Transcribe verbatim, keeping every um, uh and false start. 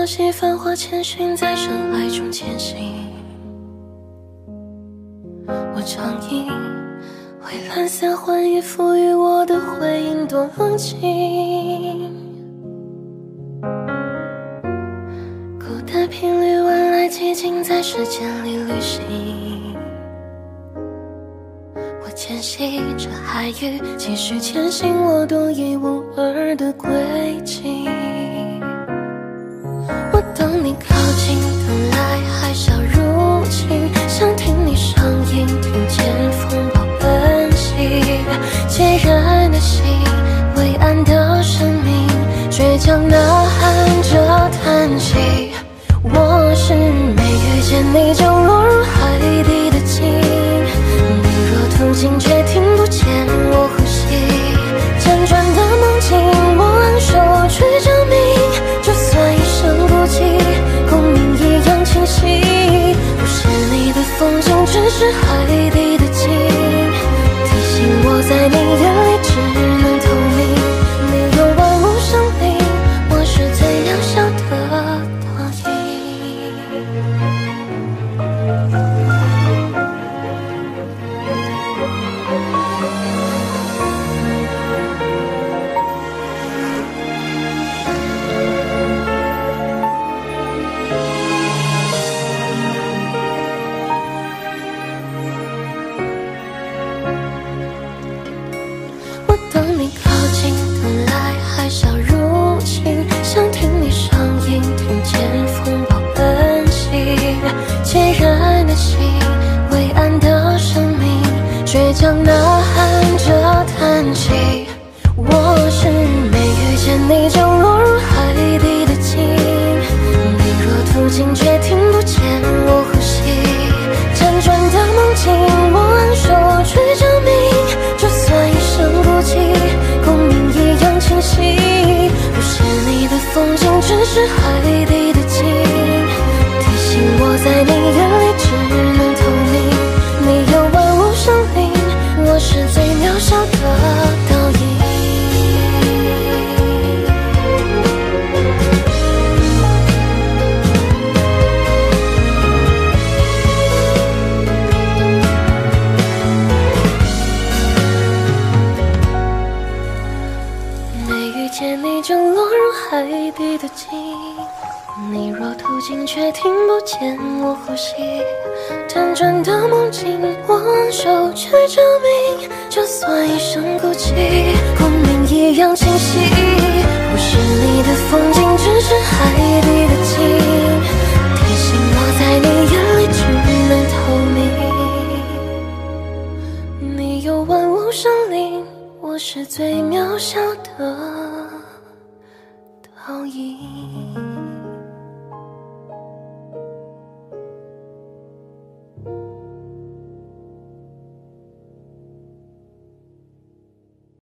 戏繁华千寻，在深爱中前行。我常以蔚蓝色幻影赋予我的回应多冷清，孤单频率晚来寂静，在时间里旅行。我牵系着海域，继续前行我独一无二的轨迹。我等你靠近，等来海啸入侵，想听你声音，听见风暴奔袭。孑然的心，伟岸的生命，倔强呐喊着叹息。我是没遇见你就落入海底的鲸，你若途经却听不见我呼吸。辗转的梦境，我昂首去证明，就算一生孤寂，共鸣一样清晰。不是你的风景，只是海底的鲸，提醒我在你眼里只能透明。没有万物生灵，我是最渺小的倒影。等你靠近，等来海啸入侵，想听你声音，听见风暴奔袭。孑然的心，伟岸的生命，倔强呐喊着叹息。我是没遇见你就落入海底的鲸，你若途经却听不见我呼吸。辗转的梦境，我昂首去证明，就算一生孤寂，共鸣一样清晰。不是你的风景，只是海底的鲸，提醒我在你眼里只能透明。没有万物生灵，我是最渺小的倒影。见你就落入海底的鲸，你若途经却听不见我呼吸。辗转的梦境，我昂首去证明，就算一生孤寂，共鸣一样清晰。不是你的风景，只是海底的鲸，提醒我在你眼里只能透明。没有万物生灵，我是最渺小的倒影。